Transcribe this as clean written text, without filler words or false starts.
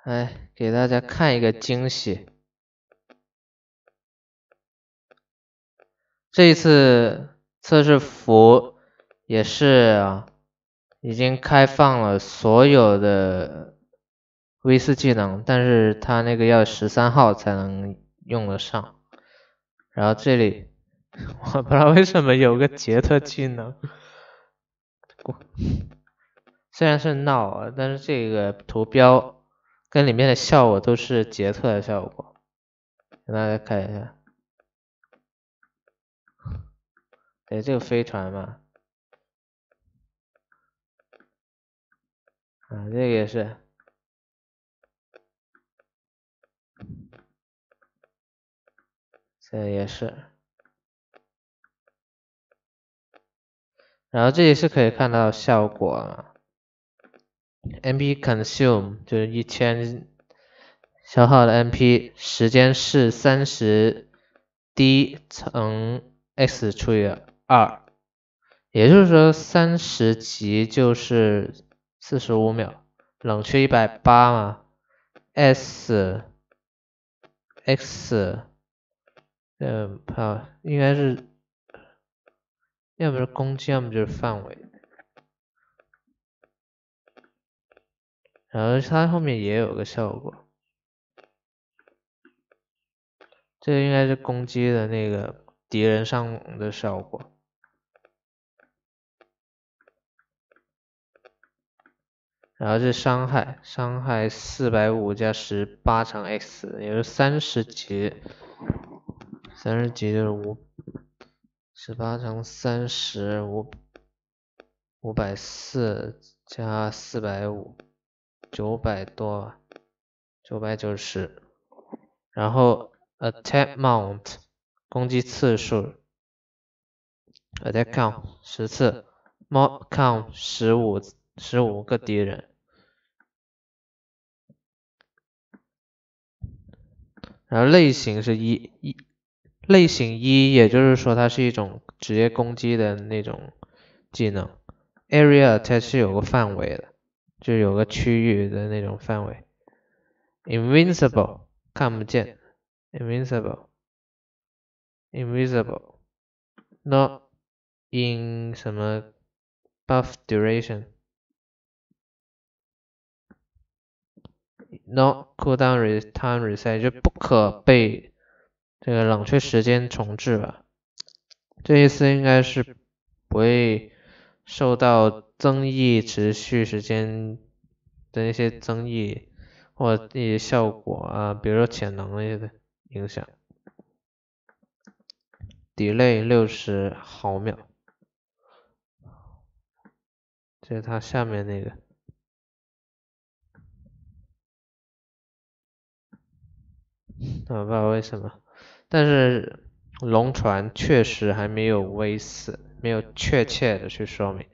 来给大家看一个惊喜。这一次测试服也是已经开放了所有的 V4技能，但是它那个要13号才能用得上。然后这里我不知道为什么有个杰特技能，虽然是闹但是这个图标跟里面的效果都是杰特的效果，给大家看一下。这个飞船嘛，这个也是，这也是。然后这里是可以看到效果MP consume 就是1000消耗的 MP， 时间是30D 乘 x 除以2，也就是说30级就是45秒，冷却180嘛 ，S X 应该是要不是攻击，要么就是范围。然后它后面也有个效果，这个应该是攻击的那个敌人上的效果。然后是伤害450加18乘 x， 也就是30级就是18乘30， 540加450， 900多，990。然后 attack mount 攻击次数 ，attack count 10次 ，mod count 15个敌人。然后类型是类型1，也就是说它是一种直接攻击的那种技能。Area attack 是有个范围的，就有个区域的那种范围。Invincible 看不见 ，Invisible not in 什么 buff duration not cooldown time reset 就不可被这个冷却时间重置吧。这一次应该是不会受到增益持续时间的那些增益或者一些效果比如说潜能那些的影响。delay 60毫秒，这是它下面那个。不知道为什么，但是龙船确实还没有 V4，没有确切的去说明。